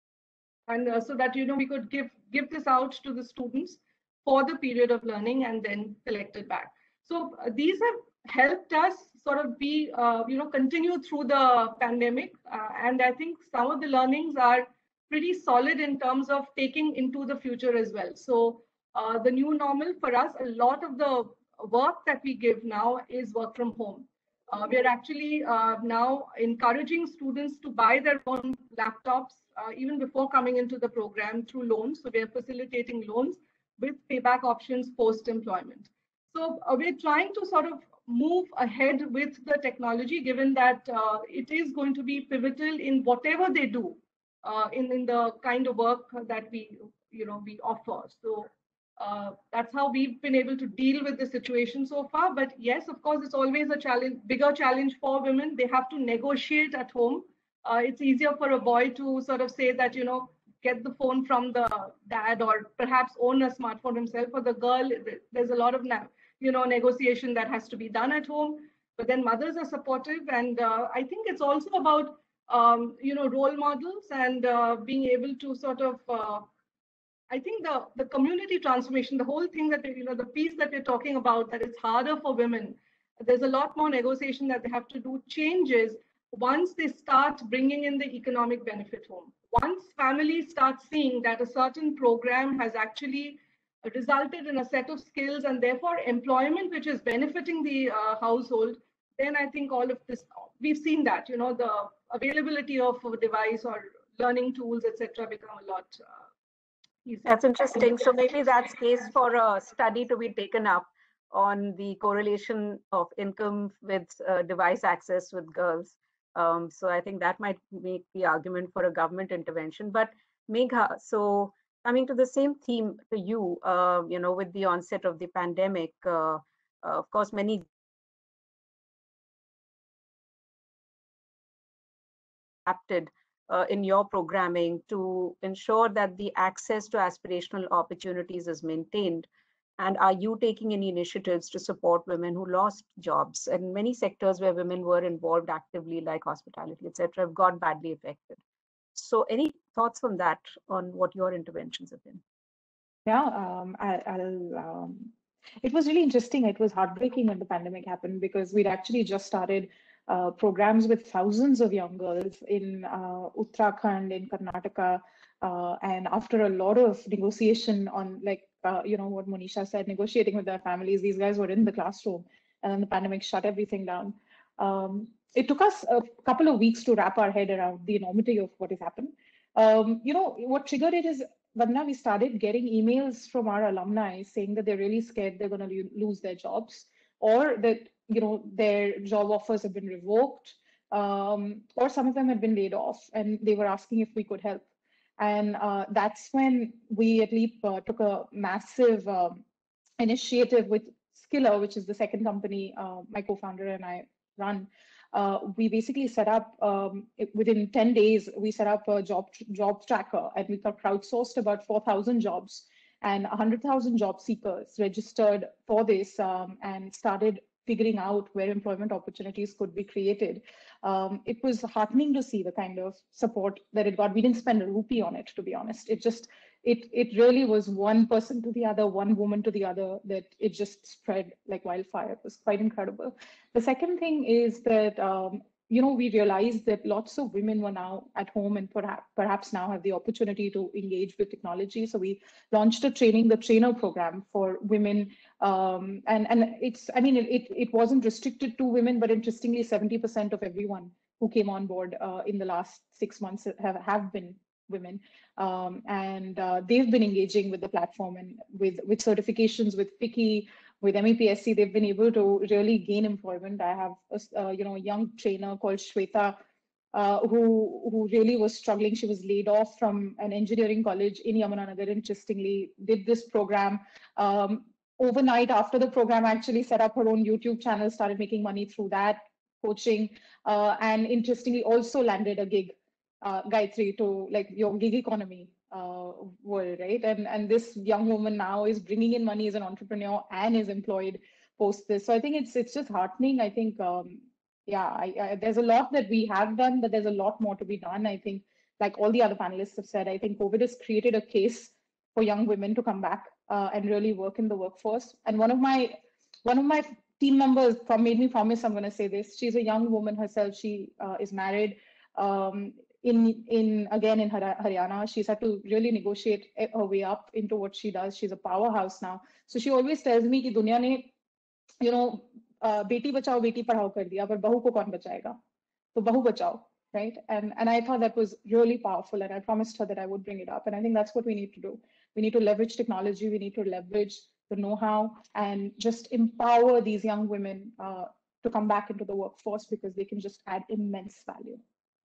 And uh, so that, you know, we could give give this out to the students for the period of learning and then collect it back. So uh, these have helped us sort of be, uh, you know, continue through the pandemic. Uh, and I think some of the learnings are pretty solid in terms of taking into the future as well. So uh, the new normal for us, a lot of the work that we give now is work from home. Uh, we are actually uh, now encouraging students to buy their own laptops uh, even before coming into the program through loans. So we are facilitating loans with payback options post-employment. So uh, we're trying to sort of move ahead with the technology, given that uh, it is going to be pivotal in whatever they do uh, in, in the kind of work that we, you know, we offer. So Uh, that's how we've been able to deal with the situation so far. But yes, of course, it's always a challenge, bigger challenge for women. They have to negotiate at home. Uh, it's easier for a boy to sort of say that, you know, get the phone from the dad or perhaps own a smartphone himself. For the girl, there's a lot of, you know, negotiation that has to be done at home. But then mothers are supportive. And uh, I think it's also about, um, you know, role models and uh, being able to sort of, uh, I think the, the community transformation, the whole thing that, you know, the piece that we're talking about, that it's harder for women, there's a lot more negotiation that they have to do, changes once they start bringing in the economic benefit home. Once families start seeing that a certain program has actually resulted in a set of skills and therefore employment which is benefiting the uh, household, then I think all of this, we've seen that, you know, the availability of a device or learning tools, et cetera, become a lot uh, easier. That's interesting. So maybe that's case for a study to be taken up on the correlation of income with uh, device access with girls. Um, so I think that might make the argument for a government intervention. But Megha, so coming to the same theme to you, uh, you know, with the onset of the pandemic, uh, uh, of course, many adapted uh, in your programming to ensure that the access to aspirational opportunities is maintained. And are you taking any initiatives to support women who lost jobs? And many sectors where women were involved actively, like hospitality, et cetera, have got badly affected. So any thoughts on that, on what your interventions have been? Yeah, um, I, I'll. Um, it was really interesting. It was heartbreaking when the pandemic happened because we'd actually just started uh, programs with thousands of young girls in uh, Uttarakhand, in Karnataka, uh, and after a lot of negotiation on, like, uh, you know, what Monisha said, negotiating with their families, these guys were in the classroom, and then the pandemic shut everything down. Um, it took us a couple of weeks to wrap our head around the enormity of what has happened. Um, you know, what triggered it is, Vandana, we started getting emails from our alumni saying that they're really scared they're going to lose their jobs, or that, you know, their job offers have been revoked, um, or some of them had been laid off, and they were asking if we could help. And uh, that's when we at Leap uh, took a massive um, initiative with Skiller, which is the second company uh, my co-founder and I run. Uh, we basically set up, um, it, within ten days, we set up a job job tracker, and we crowdsourced about four thousand jobs, and one hundred thousand job seekers registered for this, um, and started figuring out where employment opportunities could be created. Um, it was heartening to see the kind of support that it got. We didn't spend a rupee on it, to be honest. It just, it, it really was one person to the other, one woman to the other, that it just spread like wildfire. It was quite incredible. The second thing is that, um, you know, we realized that lots of women were now at home and perhaps, perhaps now have the opportunity to engage with technology. So we launched a training the trainer program for women. Um, and, and it's, I mean, it, it, it wasn't restricted to women, but interestingly, seventy percent of everyone who came on board uh, in the last six months have, have been women. Um, and uh, they've been engaging with the platform and with, with certifications with F I C I, with M E P S C, they've been able to really gain employment. I have a uh, you know, a young trainer called Shweta, uh, who, who really was struggling. She was laid off from an engineering college in Yamunanagar, interestingly, did this program. Um, overnight after the program, actually set up her own YouTube channel, started making money through that coaching, uh, and interestingly also landed a gig, uh, Gayatri, to like your gig economy uh, world, right? And and this young woman now is bringing in money as an entrepreneur and is employed post this. So I think it's it's just heartening. I think, um, yeah, I, I, there's a lot that we have done, but there's a lot more to be done. I think, like all the other panelists have said, I think COVID has created a case for young women to come back uh, and really work in the workforce. And one of my one of my team members from made me promise I'm going to say this. She's a young woman herself. She uh, is married. Um, in in again in Haryana, she's had to really negotiate her way up into what she does. She's a powerhouse now. So she always tells me कि दुनिया ने, you know, uh, Beti Bachao Beti Padhao कर दिया, पर बहू को कौन बचाएगा? तो बहू बचाओ, right? And and I thought that was really powerful, and I promised her that I would bring it up. And I think that's what we need to do. We need to leverage technology. We need to leverage the know-how and just empower these young women uh, to come back into the workforce, because they can just add immense value.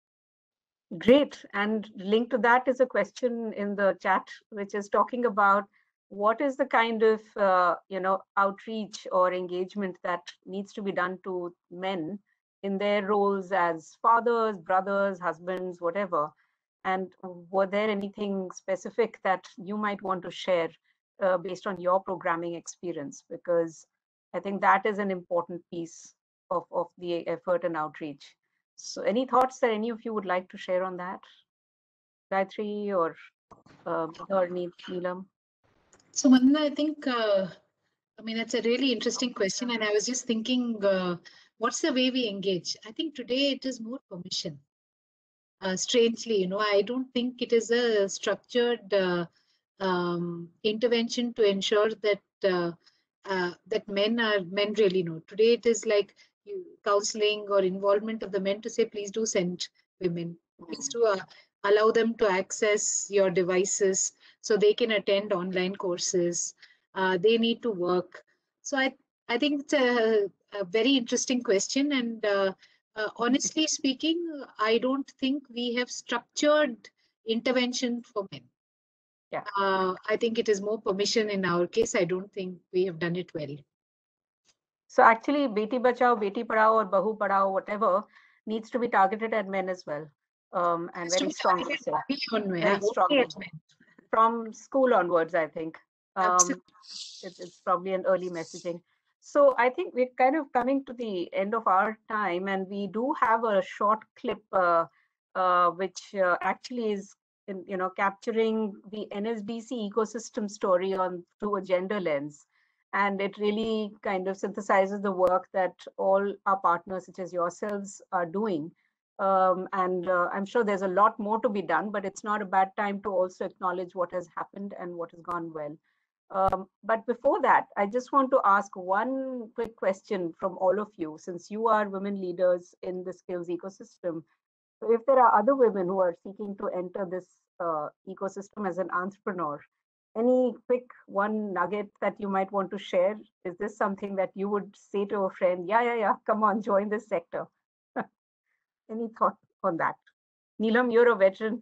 Great. And linked to that is a question in the chat, which is talking about what is the kind of, uh, you know, outreach or engagement that needs to be done to men in their roles as fathers, brothers, husbands, whatever. And were there anything specific that you might want to share uh, based on your programming experience? Because I think that is an important piece of, of the effort and outreach. So any thoughts that any of you would like to share on that? Gayatri or uh, or Neelam? So Vandana, I think, uh, I mean, that's a really interesting question. And I was just thinking, uh, what's the way we engage? I think today it is more permission. Uh, strangely, you know, I don't think it is a structured uh, um, intervention to ensure that uh, uh, that men are men really know. Today it is like you, counseling or involvement of the men to say, please do send women, please do uh, allow them to access your devices so they can attend online courses. Uh, they need to work. So I I think it's a, a very interesting question, and uh, uh, honestly speaking, I don't think we have structured intervention for men. Yeah. Uh, I think it is more permission in our case. I don't think we have done it well. So actually, Beti Bachao, Beti Padhao, or Bahu Padhao, whatever, needs to be targeted at men as well, um, and very strongly so. Very strongly. From school onwards, I think. Um, it, it's probably an early messaging. So I think we're kind of coming to the end of our time, and we do have a short clip uh, uh, which uh, actually is in, you know, capturing the N S D C ecosystem story on through a gender lens. And it really kind of synthesizes the work that all our partners, such as yourselves, are doing. Um, and uh, I'm sure there's a lot more to be done, but it's not a bad time to also acknowledge what has happened and what has gone well. Um, but before that, I just want to ask one quick question from all of you, since you are women leaders in the skills ecosystem. So if there are other women who are seeking to enter this uh, ecosystem as an entrepreneur, any quick one nugget that you might want to share? Is this something that you would say to a friend, yeah, yeah, yeah, come on, join this sector? Any thought on that? Neelam, you're a veteran.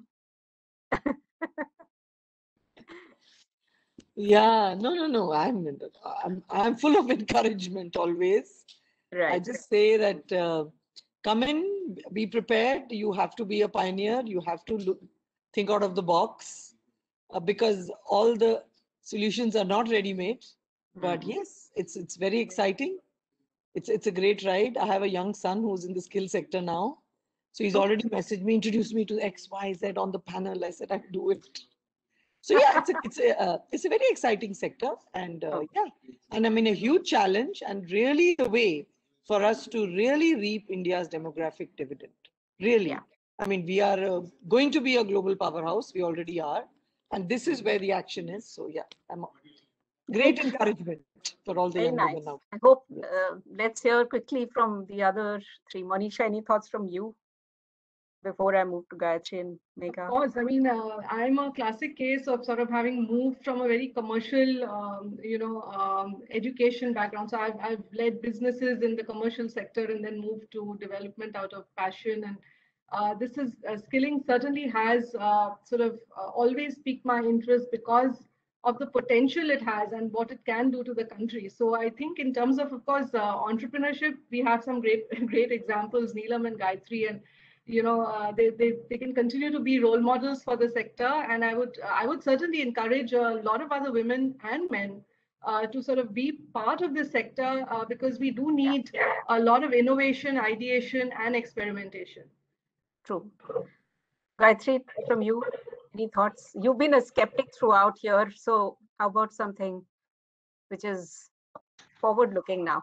Yeah, no, no, no. I'm, I'm, I'm full of encouragement always. Right. I just say that uh, come in, be prepared. You have to be a pioneer. You have to look, think out of the box uh, because all the solutions are not ready-made. But Mm-hmm. yes, it's it's very exciting. It's it's a great ride. I have a young son who's in the skill sector now. So he's already messaged me, introduced me to X, Y, Z on the panel. I said, I do it. So yeah, it's a it's a uh, it's a very exciting sector, and uh, Oh. yeah, and I mean a huge challenge, and really the way for us to really reap India's demographic dividend. Really, Yeah. I mean we are uh, going to be a global powerhouse. We already are, and this is where the action is. So yeah, I'm great encouragement for all the Very young nice. women now. I hope uh, let's hear quickly from the other three. Monisha, any thoughts from you before I move to Gayatri and Megha? Of course, I mean, uh, I'm a classic case of sort of having moved from a very commercial, um, you know, um, education background. So I've, I've led businesses in the commercial sector and then moved to development out of passion. And uh, this is uh, skilling certainly has uh, sort of uh, always piqued my interest because of the potential it has and what it can do to the country. So I think in terms of, of course, uh, entrepreneurship, we have some great, great examples, Neelam and Gayatri, and you know, uh, they, they, they can continue to be role models for the sector. And I would, I would certainly encourage a lot of other women and men uh, to sort of be part of this sector uh, because we do need a lot of innovation, ideation, and experimentation. True. Gayatri, from you, any thoughts? You've been a skeptic throughout here. So how about something which is forward-looking now?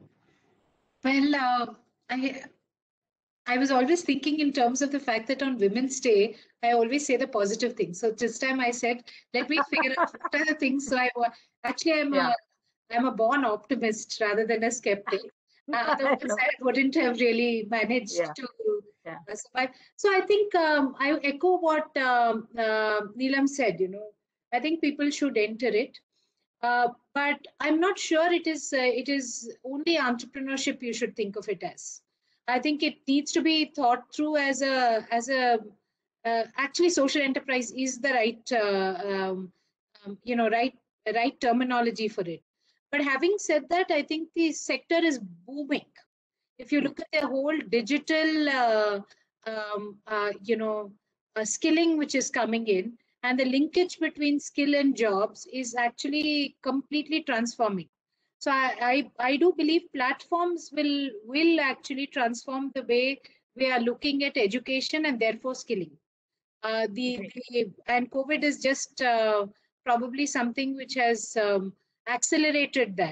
Well, uh, I I was always thinking in terms of the fact that on Women's Day, I always say the positive things. So this time I said, let me figure out what are the things. So I actually I'm Yeah. a I'm a born optimist rather than a skeptic. Uh, otherwise, I, I wouldn't have really managed Yeah. to Yeah. survive. So I think um, I echo what um, uh, Neelam said. You know, I think people should enter it. Uh, but I'm not sure it is uh, it is only entrepreneurship you should think of it as. I think it needs to be thought through as a as a uh, actually social enterprise is the right uh, um, um, you know right right terminology for it. But having said that, I think the sector is booming. If you look at the whole digital uh, um, uh, you know uh, skilling which is coming in, and the linkage between skill and jobs is actually completely transforming. So I, I, I do believe platforms will will actually transform the way we are looking at education and therefore skilling. Uh, the, the and COVID is just uh, probably something which has um, accelerated that.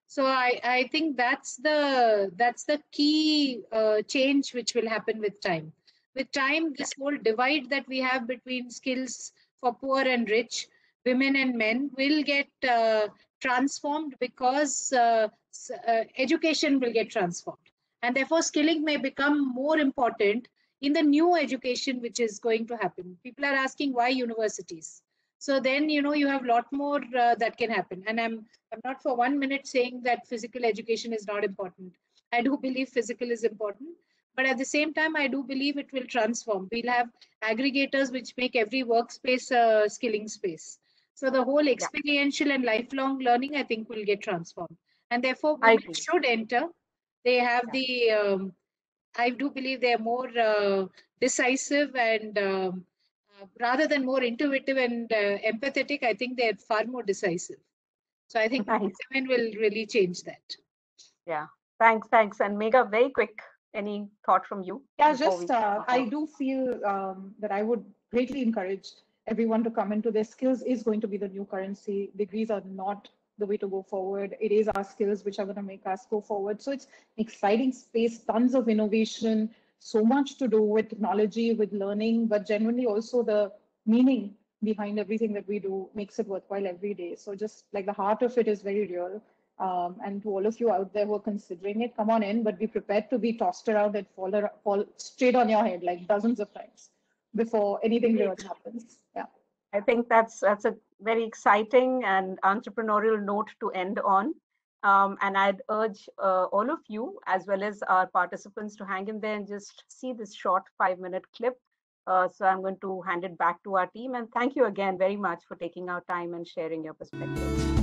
So I, I think that's the that's the key uh, change which will happen with time. With time, this whole divide that we have between skills for poor and rich, women and men, will get uh, transformed because uh, uh, education will get transformed. And therefore, skilling may become more important in the new education which is going to happen. People are asking why universities. So then, you know, you have a lot more uh, that can happen. And I'm I'm not for one minute saying that physical education is not important. I do believe physical is important, but at the same time, I do believe it will transform. We'll have aggregators which make every workspace a skilling space. So the whole experiential and lifelong learning, I think, will get transformed. And therefore, I women agree. should enter. They have Yeah. the, um, I do believe they're more uh, decisive and um, uh, rather than more intuitive and uh, empathetic, I think they're far more decisive. So I think Nice. women will really change that. Yeah. Thanks. Thanks. And Megha, very quick, any thought from you? Yeah, before just we uh, move I on? do feel um, that I would greatly encourage everyone to come into their skills is going to be the new currency. Degrees are not the way to go forward. It is our skills which are going to make us go forward. So it's an exciting space, tons of innovation, so much to do with technology, with learning, but genuinely also the meaning behind everything that we do makes it worthwhile every day. So just like the heart of it is very real. Um, and to all of you out there who are considering it, come on in, but be prepared to be tossed around and fall, ar- fall straight on your head like dozens of times before anything Great. really happens. Yeah. I think that's that's a very exciting and entrepreneurial note to end on. Um, and I'd urge uh, all of you, as well as our participants, to hang in there and just see this short five-minute clip. Uh, so I'm going to hand it back to our team. And thank you again very much for taking our time and sharing your perspective.